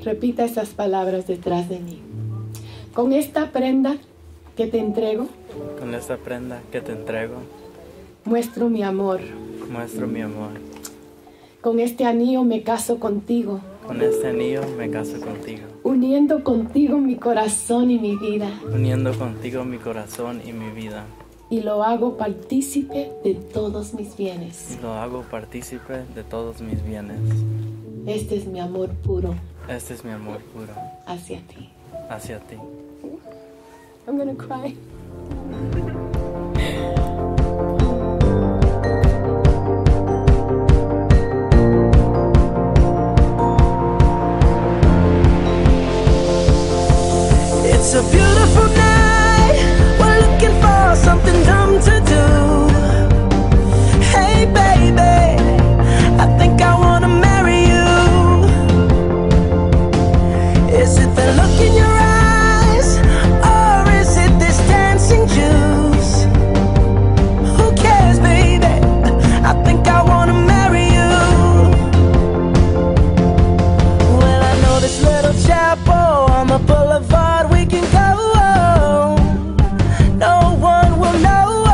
Repita esas palabras detrás de mí. Con esta prenda que te entrego, con esta prenda que te entrego, muestro mi amor. Muestro mi amor. Con este anillo me caso contigo. Con este anillo me caso contigo. Uniendo contigo mi corazón y mi vida. Uniendo contigo mi corazón y mi vida. Y lo hago partícipe de todos mis bienes. Y lo hago partícipe de todos mis bienes. Este es mi amor puro. Este es mi amor puro. Hacia ti. Hacia ti. I'm gonna cry. It's a beautiful night. We're looking for something dumb to do. Hey baby, I think I wanna marry you. Is it the look in your eyes, or is it this dancing juice? Who cares, baby? I think I wanna marry you. Well, I know this little chapel on the boulevard we can go. No one will know.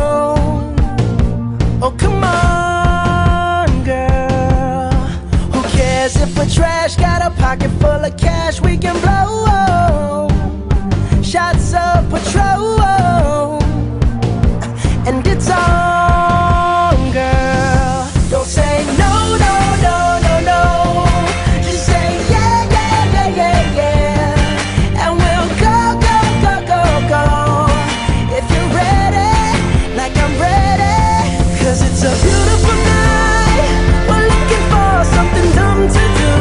Oh, come on, girl. Who cares if we're trash? Got a pocket full of cash we can blow. Shots of Patrol, and it's on, girl. Don't say no, no, no, no, no. Just say yeah, yeah, yeah, yeah, yeah. And we'll go, go, go, go, go. If you're ready, like I'm ready. 'Cause it's a beautiful night. We're looking for something dumb to do.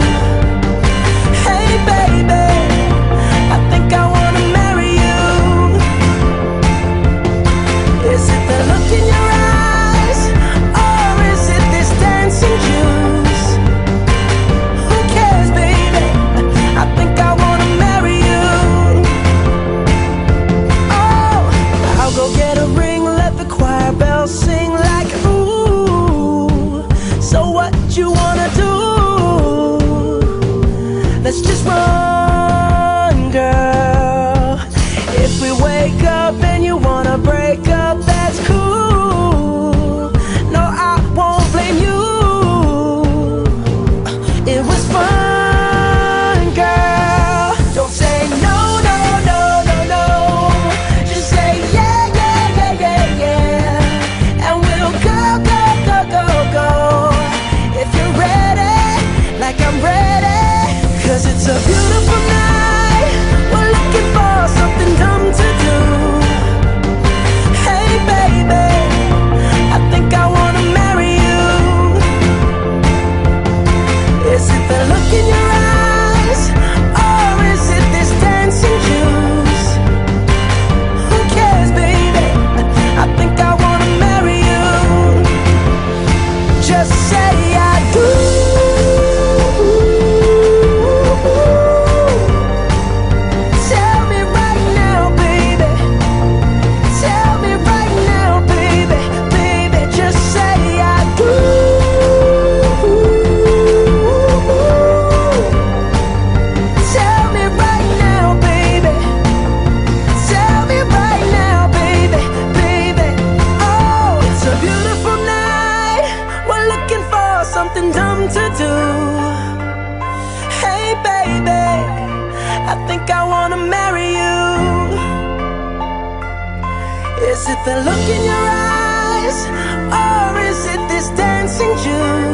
Hey baby, I think I wanna marry you. Is it the look in your eyes, or is it this dancing juice? Who cares, baby? I think I wanna marry you. Oh, I'll go get a ring, let the choir bells sing like ooh. So what you wanna do? Let's just run, girl. If we wake up and you wanna break up, that's cool. No, I won't blame you. It was fun, girl. Don't say no, no, no, no, no. Just say yeah, yeah, yeah, yeah, yeah. And we'll go, go, go, go, go. If you're ready, like I'm ready. 'Cause it's a beautiful night. We're looking for something dumb to do. Hey baby, I think I wanna marry you. Is it the look in your eyes, or is it this dancing juice? Who cares, baby? I think I wanna marry you. Just say I do. Tell me right now, baby. Tell me right now, baby. Baby, just say I do. Tell me right now, baby. Tell me right now, baby. Baby, oh, it's a beautiful night. We're looking for something dumb to do. Hey baby, I think I wanna marry you. Is it the look in your eyes, or is it this dancing juice?